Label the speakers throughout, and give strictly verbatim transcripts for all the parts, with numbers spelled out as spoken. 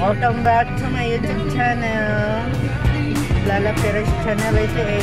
Speaker 1: Welcome back to my YouTube channel. Lala Perez channel ito eh.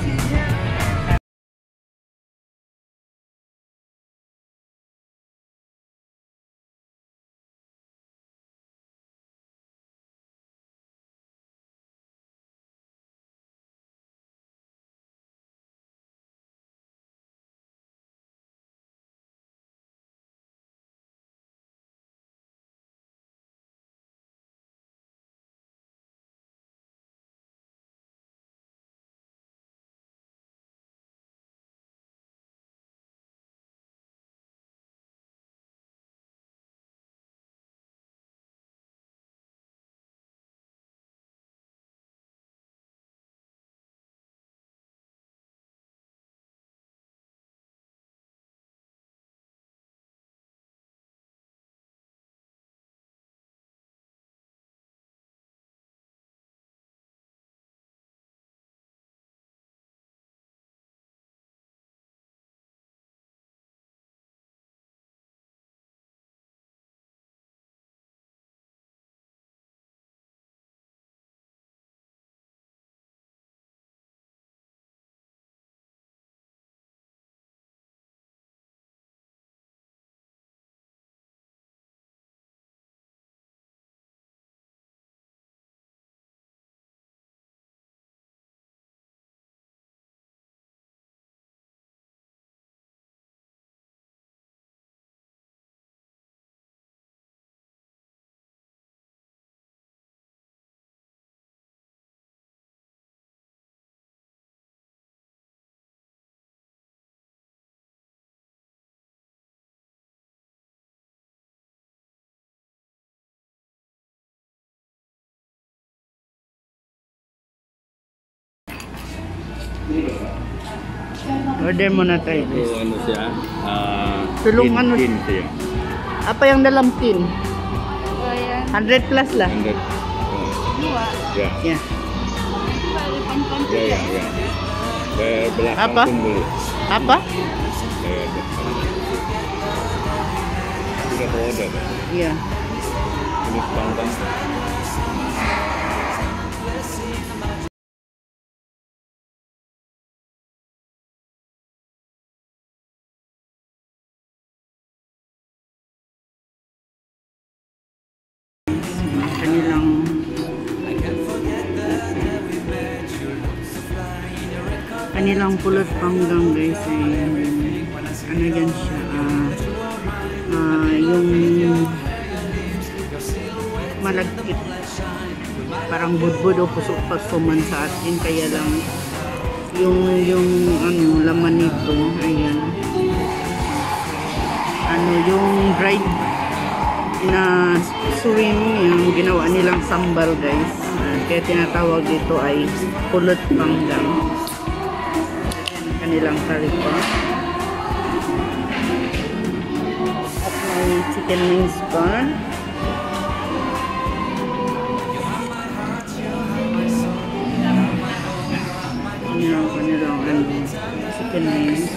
Speaker 1: Order muna tayo.
Speaker 2: Ito ano siya? Uh,
Speaker 1: Tulong
Speaker 2: tin,
Speaker 1: ano?
Speaker 2: Tin siya.
Speaker 1: Apa yung dalam tin?
Speaker 3: one
Speaker 1: hundred plus lah.
Speaker 2: one hundred.
Speaker 3: Dua.
Speaker 2: Ya.
Speaker 1: Ya.
Speaker 2: Ya, ya, ya. Ke belakang
Speaker 1: Apa?
Speaker 2: pun boleh.
Speaker 1: Apa?
Speaker 2: Ya, ya. Sudah order.
Speaker 1: Iya.
Speaker 2: Ini panggang.
Speaker 1: Kanilang kanilang pulot panggang guys ay ano yan siya uh, uh, yung malagkit parang budbud o puso-pasuman sa atin kaya lang yung yung ano laman nito ayan ano yung dried na swim yung ginawa nilang sambal guys uh, kaya tinatawag dito ay pulot panggang kanilang curry po at may chicken wings pa kanilang kanilang ano, chicken wings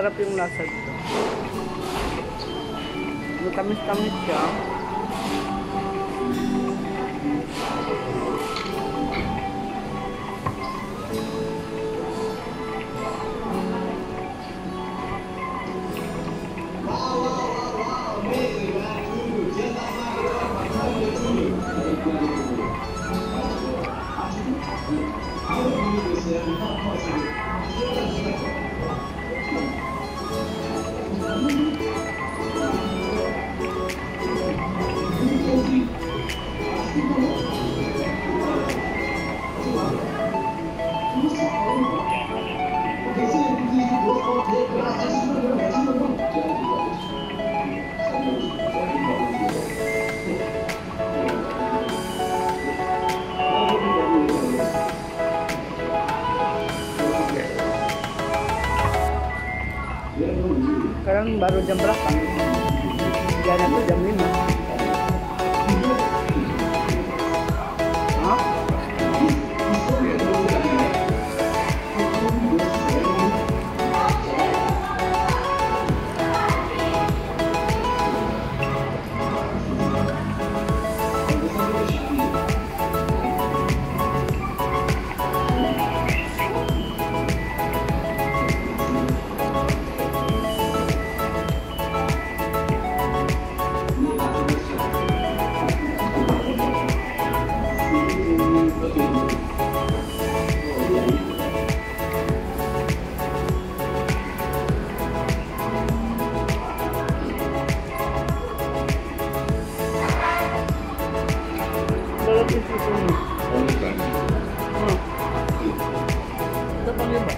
Speaker 1: Masarap yung lasa dito. Matamis-tamis siya. Sekarang baru jam berapa? Jalan tuh jam lima. Hah? Itu susunya.
Speaker 2: Oh, bukan.
Speaker 1: Hmm. Kita panggil Mbak.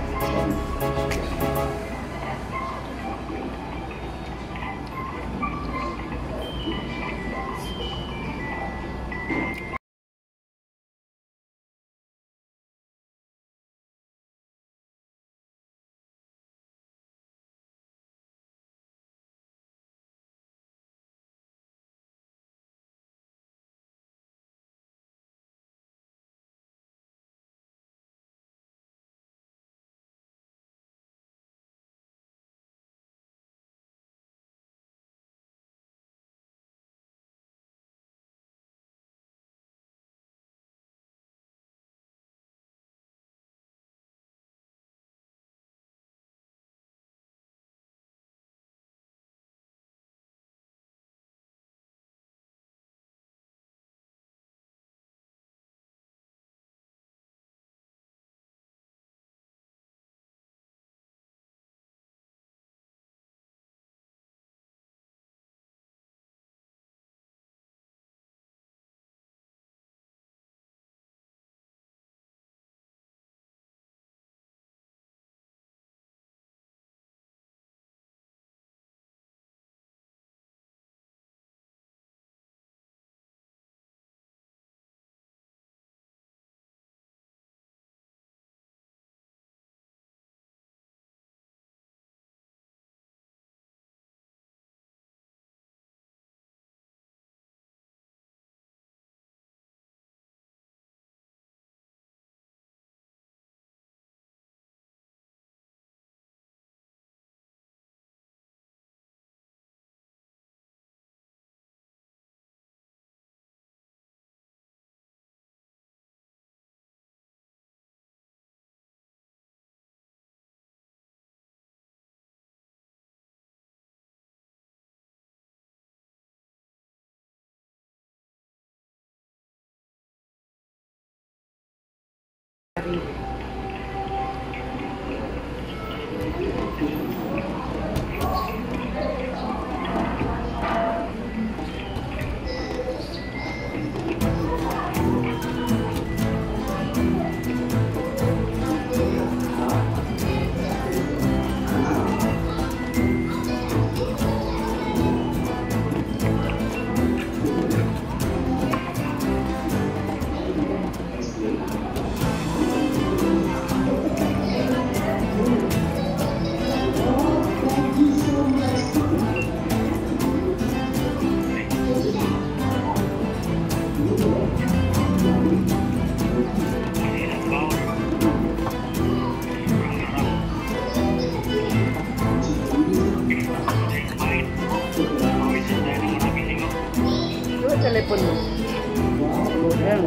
Speaker 1: Ayan.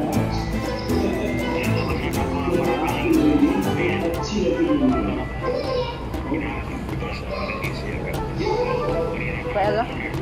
Speaker 1: Paella.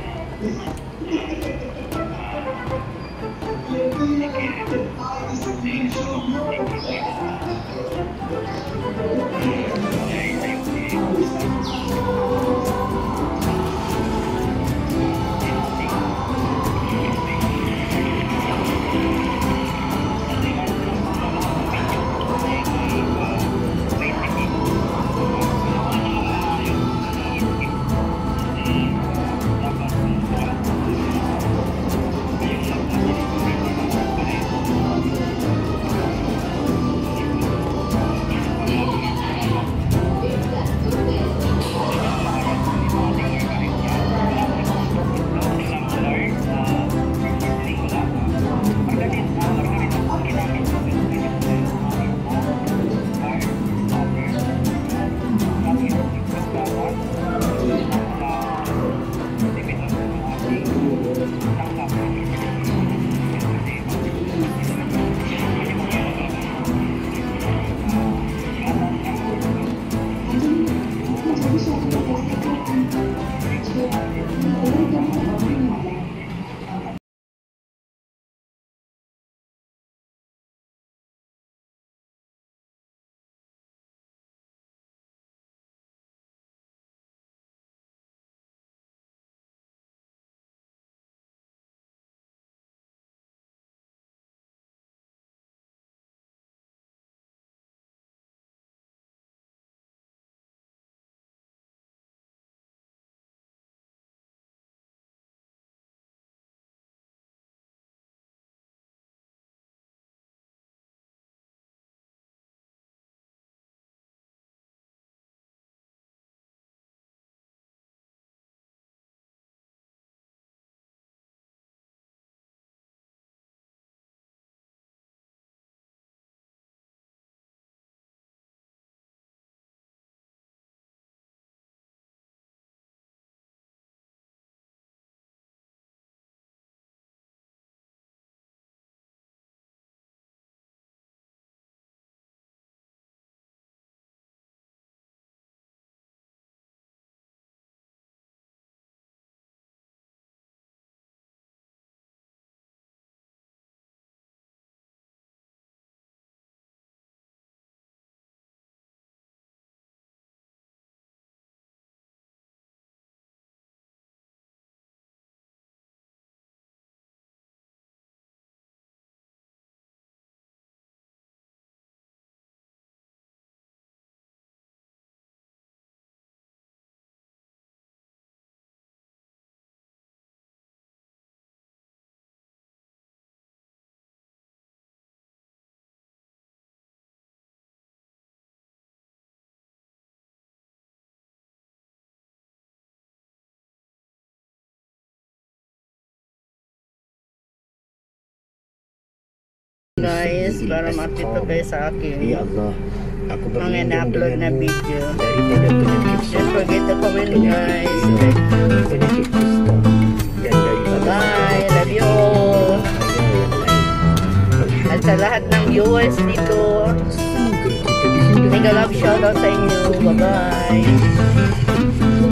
Speaker 1: Guys, para makita kayo sa akin
Speaker 4: Ya Allah, aku
Speaker 1: mga
Speaker 4: berlindung
Speaker 1: na-upload na
Speaker 4: denganmu
Speaker 1: video.
Speaker 4: daripada penyakit
Speaker 1: Don't forget to comment guys.
Speaker 4: penyakit kusta dan daripada
Speaker 1: Bye, love you all. At sa lahat ng viewers dito,
Speaker 4: semoga kita di sini
Speaker 1: mega love shoutout sa inyo. Bye bye.